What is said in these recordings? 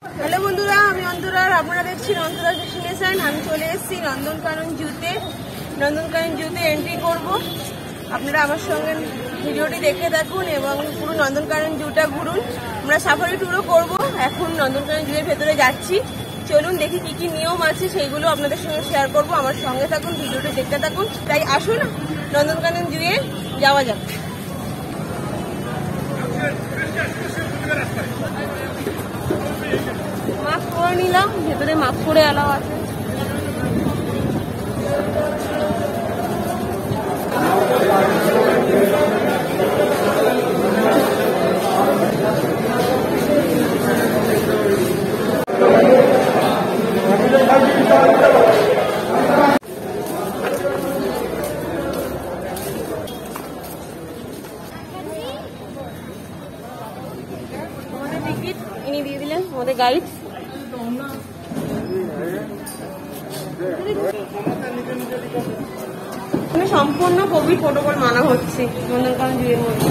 Hello বন্ধুরা, আমি অন্তরা, আপনারা দেখছেন অন্তরা ডেস্টিনেশন। আমি চলে এসেছি নন্দনকানন জুতে। নন্দনকানন জুতে এন্ট্রি করব। আপনারা আমার সঙ্গে ভিডিওটি দেখে থাকুন এবং পুরো নন্দনকানন জুটা ঘুরুন। আমরা সাফারি ট্যুরও করব। এখন নন্দনকানন জুয়ের ভেতরে যাচ্ছি। চলুন দেখি কি কি নিয়ম আছে, সেইগুলো আপনাদের সঙ্গে শেয়ার করব। আমার সঙ্গে থাকুন, ভিডিওটি দেখতে থাকুন। তাই আসুন নন্দনকানন জুয়ে যাওয়া যাক। মাস্ক করে নিলাম, ভেতরে মাস্ক করে এলাও আছে। আমাদের টিকিট ইনি দিয়ে দিলেন, আমাদের গাইড। সম্পূর্ণ কোভিড প্রোটোকল মানা হচ্ছে নন্দনকানন জুয়ের মধ্যে।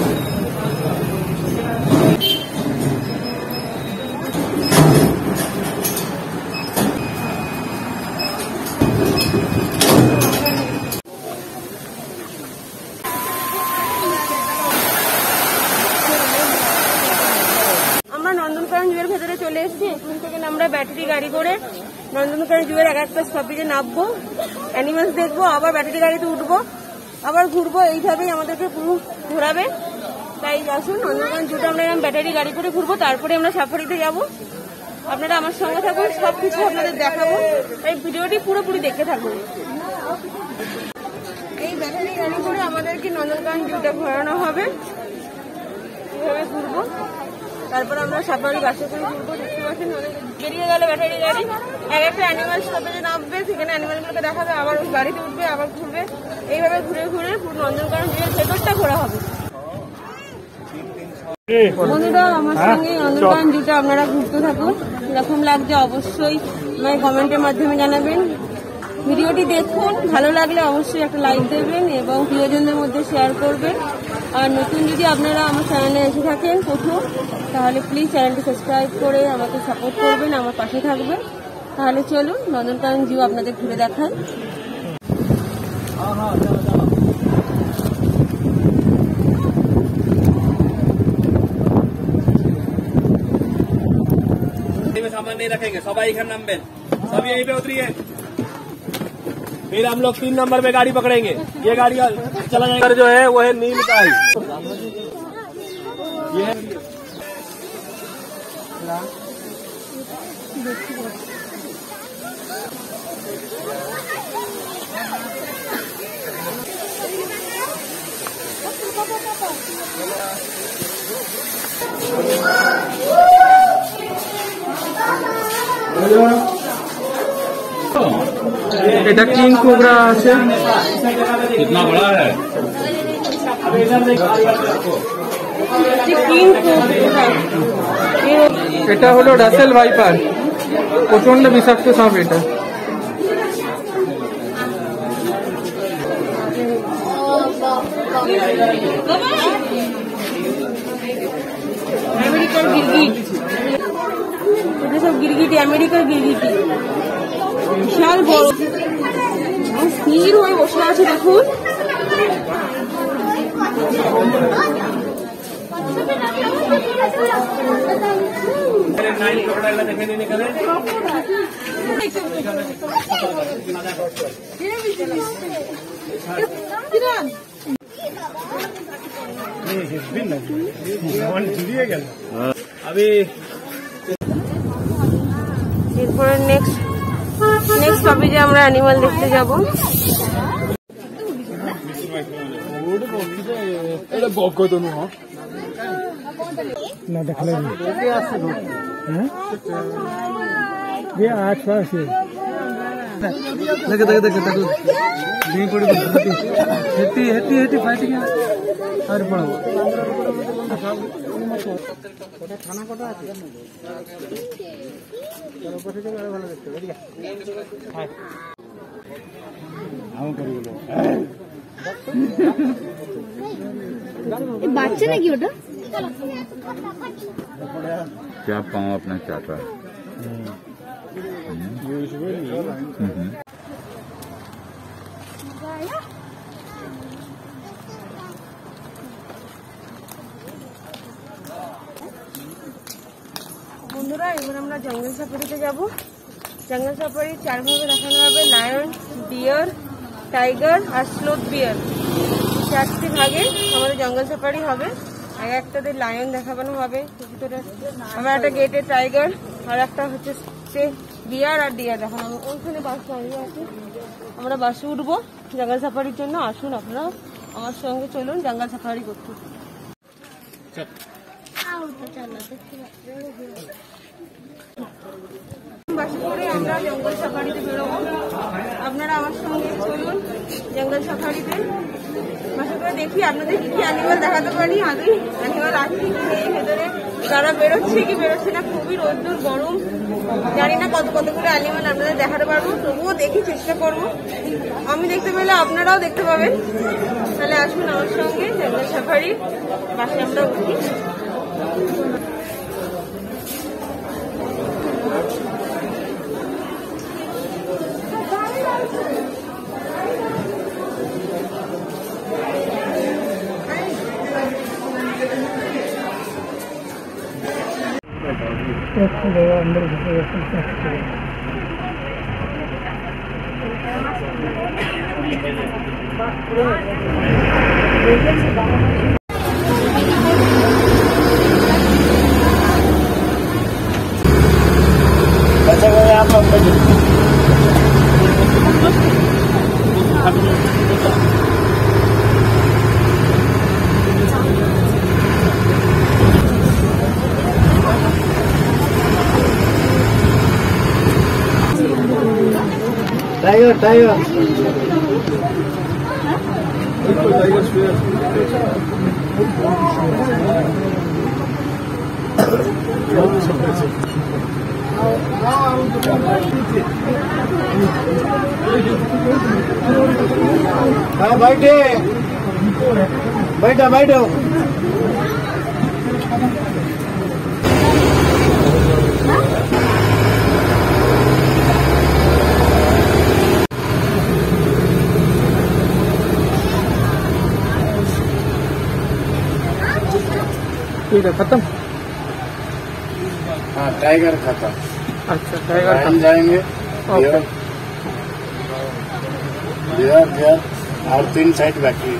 আমরা নন্দনকানন জুয়ের ভেতরে চলে এসেছি। এখান থেকে আমরা ব্যাটারি গাড়ি করে নন্দনকানন জুয়ের এক একটা স্টপেজে নামবো, অ্যানিমালস দেখবো, আবার ব্যাটারি গাড়িতে উঠবো, আবার ঘুরবো। এইভাবেই আমাদেরকে পুরো ঘোরাবে। তাই আসুন নন্দনকানন জুটা আমরা ব্যাটারি গাড়ি করে ঘুরবো, তারপরে আমরা সাফারিতে যাবো। আপনারা আমার সঙ্গে থাকুন, সবকিছু আপনাদের দেখাবো। তাই ভিডিওটি পুরোপুরি দেখতে থাকুন। এই ব্যাটারি গাড়ি করে আমাদেরকে নন্দনকানন জুটা ঘোরানো হবে। এইভাবে ঘুরবো, তারপর আমরা সাফারি বাসে করে ঘুরবো। দেখতে পাচ্ছেন বেরিয়ে গেল ব্যাটারি গাড়ি। এক একটা অ্যানিমাল স্টপেজে নামবে, সেখানে অ্যানিমালগুলোকে দেখাবে, আবার গাড়িতে উঠবে, আবার ঘুরবে। এইভাবে ঘুরে ঘুরে পুরো নন্দনকানন জুয়ের ভেতরটা ঘোরা হবে। বন্ধুরা, আমার সঙ্গে নন্দনকানন জুটা আপনারা ঘুরতে থাকুন। কিরকম লাগছে অবশ্যই আমায় কমেন্টের মাধ্যমে জানাবেন। ভিডিওটি দেখুন, ভালো লাগলে অবশ্যই একটা লাইক দেবেন এবং প্রিয়জনদের মধ্যে শেয়ার করবেন। আর নতুন যদি আপনারা আমার চ্যানেলে এসে থাকেন প্রথম, তাহলে প্লিজ চ্যানেলটি সাবস্ক্রাইব করে আমাকে সাপোর্ট করবেন, আমার পাশে থাকবেন। তাহলে চলুন নন্দনকানন জু আপনাদের ঘুরে দেখাই। सामान नहीं रखेंगे, सबाई घर नामबेन, सब यहीं पे उतरिए। फिर हम लोग 3 नंबर पे गाड़ी पकड़ेंगे। ये गाड़ी चला जाएगा जो है वो है नीम का ही। ये এটা কিং কোবরা আছে। कितना बड़ा है? এটা হলো রাসেল ভাইপার, প্রচন্ড বিষাক্ত সাপ এটা। আমেরিকার গিরগিট, এটা সব গিরগিটি, আমেরিকার গিরগিটি। বিশাল বড়, স্থির হয়ে বসে আছে দেখুন। अभी এরপরে নেক্সট স্টপেজে আমরা অ্যানিমাল দেখতে যাব। না দেখলে आसपास देखे देखे देखे देखो नहीं पड़ी हेती हेती हेती फाइटिंग और पड़ो थाना कटा আছে চলো পথে যাবে আর ভালো দেখতে এদিকে হাই আও করিগুলো ये बाচ্চা নাকি ওটা क्या पाऊँ अपना चाचा বন্ধুরা এবার আমরা জঙ্গল সাফারিতে যাব। জঙ্গল সাফারি 4 ভাগে দেখানো হবে, লায়ন, ডিয়ার, টাইগার আর স্লোথ বিয়ার। 4টি ভাগে আমাদের জঙ্গল সাফারি হবে। আগে একটাতে লায়ন দেখানো হবে, ভিতরে আবার একটা গেটে টাইগার, আর একটা হচ্ছে বিয়ার আর ডিয়ার দেখানো হবে। ওইখানে বাস দাঁড়িয়ে আছে, আমরা বাসে উঠবো জঙ্গল সাফারির জন্য। আসুন আপনারা আমার সঙ্গে চলুন জঙ্গল সাফারি করতে। বাসে করে আমরা জঙ্গল সাফারিতে বেরোবো, আপনারা আমার সঙ্গে চলুন জঙ্গল সাফারিতে। বাসে করে দেখি আপনাদের কি কি অ্যানিমাল দেখাতে পারি। আগে অ্যানিমাল আছে কি নেই ভেতরে, তারা বেরোচ্ছে কি বেরোচ্ছে না। খুবই রোদ্দুর গরম, জানি না কতগুলো অ্যানিমাল আপনাদের দেখাতে পারবো, তবুও দেখি চেষ্টা করবো। আমি দেখতে পেলে আপনারাও দেখতে পাবেন। তাহলে আসুন আমার সঙ্গে জঙ্গল সাফারি বাসে আমরা উঠি। अंदर टाइगर टाइगर हाँ बैठे बैठो बैठो ठीक है खत्म। हाँ टाइगर खत्म। अच्छा टाइगर हम जाएंगे और 3 साइड बाकी।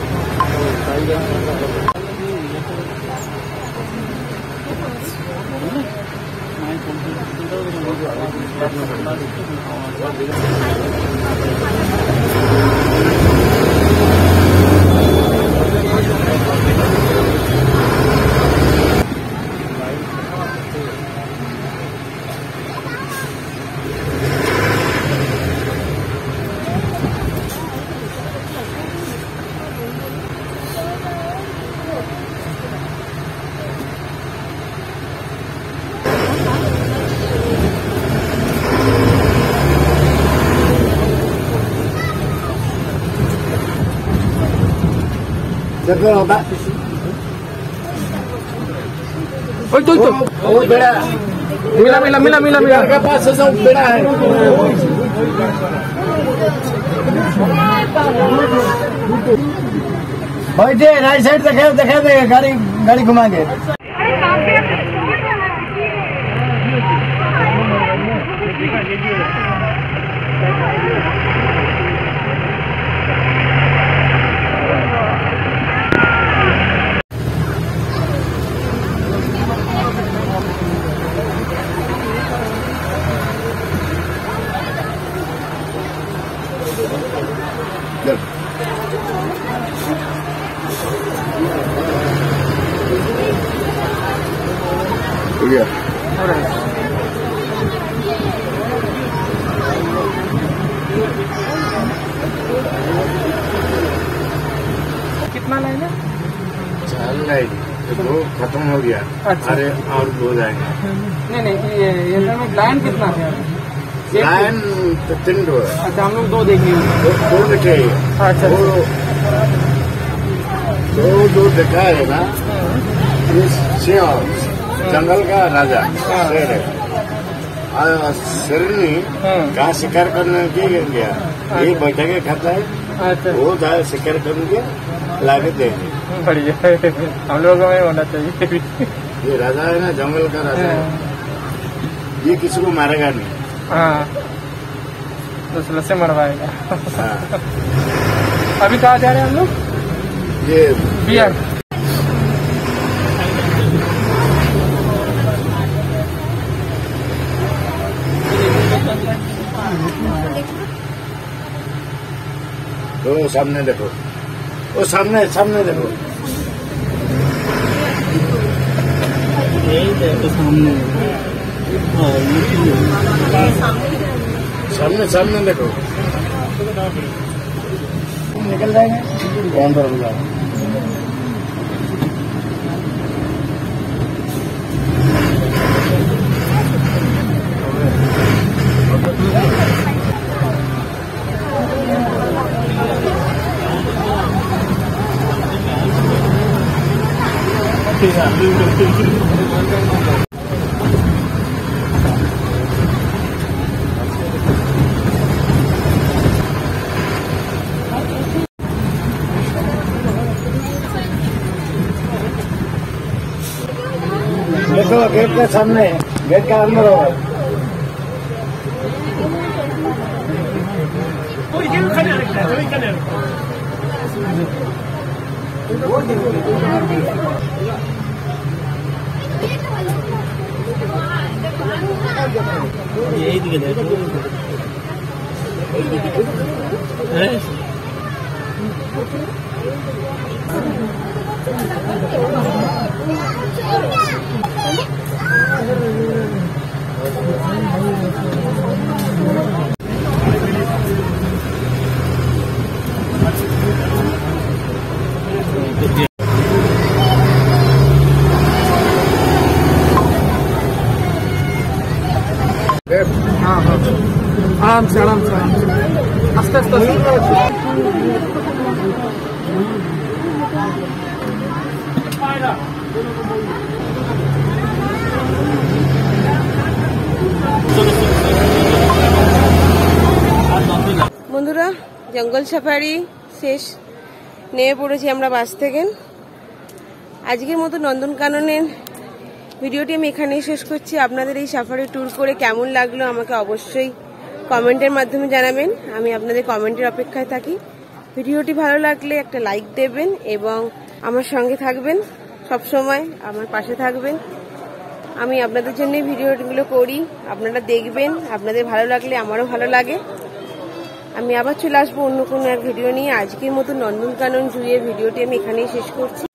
वो बेड़ा मिला मिला मिला मिला मिला के पास से सब बेड़ा है। बैठे राइट साइड दिखा दे गाड़ी गाड़ी घुमाएंगे। कितना लाइन है? 4 लाइन, 2 खत्म हो गया। अच्छा। अरे और 2 जाएंगे। नहीं ये लाइन कितना है? लाइन 3 है। अच्छा हम लोग 2 देखेंगे। 2 देखे। अच्छा दो देखा है ना, ये सिंह जंगल का राजा शेर है। शेरनी कहाँ शिकार करने के गया, ये बैठा के खाता है। अच्छा, वो जाए शिकार करके लाके देंगे। बढ़िया है, हम लोगों में होना चाहिए। ये राजा है ना, जंगल का राजा है, ये किसी को मारेगा नहीं। हाँ, दूसरे से मरवाएगा। हाँ। अभी कहाँ जा रहे हैं हम लोग? ये बिहार। तो सामने देखो, वो सामने सामने देखो, सामने सामने देखो, निकल जाएंगे कौन सा रुक जाए। देखो गेट के सामने, गेट के अंदर होगा। यही दिखे हाँ हाँ, आराम से आराम से आस्ते आस्ते। বন্ধুরা, জঙ্গল সাফারি শেষ, নেমে পড়েছি আমরা বাস থেকে। আজকের মতো নন্দনকাননের ভিডিওটি আমি এখানেই শেষ করছি। আপনাদের এই সাফারি ট্যুর করে কেমন লাগলো আমাকে অবশ্যই কমেন্টের মাধ্যমে জানাবেন। আমি আপনাদের কমেন্টের অপেক্ষায় থাকি। ভিডিওটি ভালো লাগলে একটা লাইক দেবেন এবং আমার সঙ্গে থাকবেন, সব সময় আমার পাশে থাকবেন। আমি আপনাদের জন্য ভিডিওগুলো করি, আপনারা দেখবেন। আপনাদের ভালো লাগলে আমারও ভালো লাগে। আমি আবার চলে আসবো অন্য কোনো এক ভিডিও নিয়ে। আজকের মতো নন্দনকানন জুয়ের ভিডিওটি আমি এখানেই শেষ করছি।